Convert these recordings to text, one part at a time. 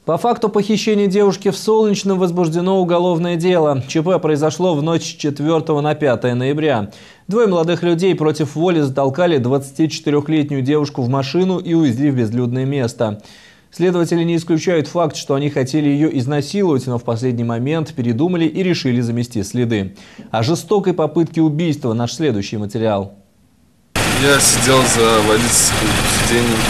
По факту похищения девушки в Солнечном возбуждено уголовное дело. ЧП произошло в ночь с 4 на 5 ноября. Двое молодых людей против воли затолкали 24-летнюю девушку в машину и увезли в безлюдное место. Следователи не исключают факт, что они хотели ее изнасиловать, но в последний момент передумали и решили замести следы. О жестокой попытке убийства наш следующий материал. Я сидел за водительским сиденьем.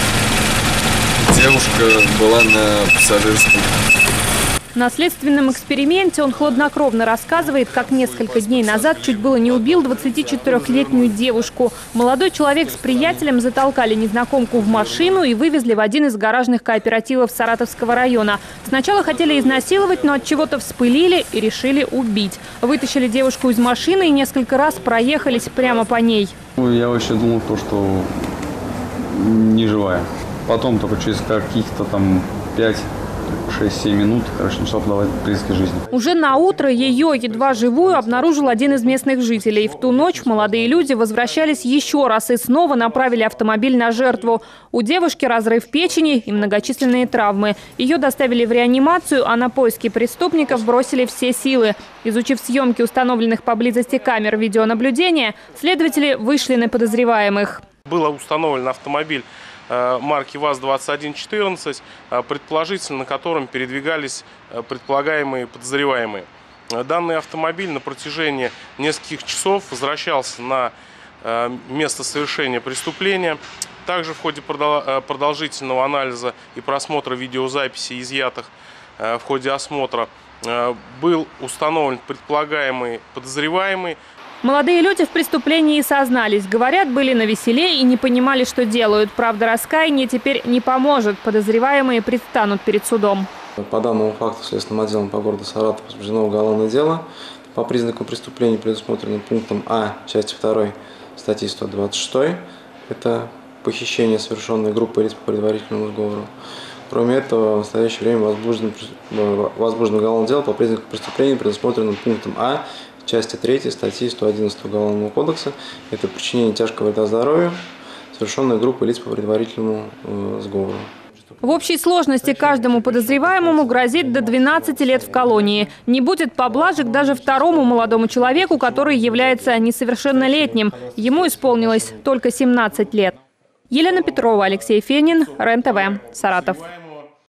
Девушка была на пассажирском. На следственном эксперименте он хладнокровно рассказывает, как несколько дней назад чуть было не убил 24-летнюю девушку. Молодой человек с приятелем затолкали незнакомку в машину и вывезли в один из гаражных кооперативов Саратовского района. Сначала хотели изнасиловать, но от чего-то вспылили и решили убить. Вытащили девушку из машины и несколько раз проехались прямо по ней. Я вообще думал, что не живая. Потом только через каких-то там 5-6-7 минут, начал подавать признаки жизни. Уже на утро ее, едва живую, обнаружил один из местных жителей. В ту ночь молодые люди возвращались еще раз и снова направили автомобиль на жертву. У девушки разрыв печени и многочисленные травмы. Ее доставили в реанимацию, а на поиски преступников бросили все силы. Изучив съемки установленных поблизости камер видеонаблюдения, следователи вышли на подозреваемых. Был установлен автомобиль марки ВАЗ-2114, предположительно на котором передвигались предполагаемые подозреваемые. Данный автомобиль на протяжении нескольких часов возвращался на место совершения преступления. Также в ходе продолжительного анализа и просмотра видеозаписей, изъятых в ходе осмотра, был установлен предполагаемый подозреваемый. Молодые люди в преступлении сознались. Говорят, были навеселе и не понимали, что делают. Правда, раскаяние теперь не поможет. Подозреваемые предстанут перед судом. По данному факту Следственным отделом по городу Саратов возбуждено уголовное дело по признакам преступления, предусмотренным пунктом А части 2 статьи 126. Это похищение, совершенное группой лиц по предварительному сговору. Кроме этого, в настоящее время возбуждено уголовное дело по признакам преступления, предусмотренным пунктом А части 3 статьи 111 Уголовного кодекса. Это причинение тяжкого вреда здоровью, совершенное группой лиц по предварительному сговору. В общей сложности каждому подозреваемому грозит до 12 лет в колонии. Не будет поблажек даже второму молодому человеку, который является несовершеннолетним. Ему исполнилось только 17 лет. Елена Петрова, Алексей Фенин, РЕН-ТВ, Саратов.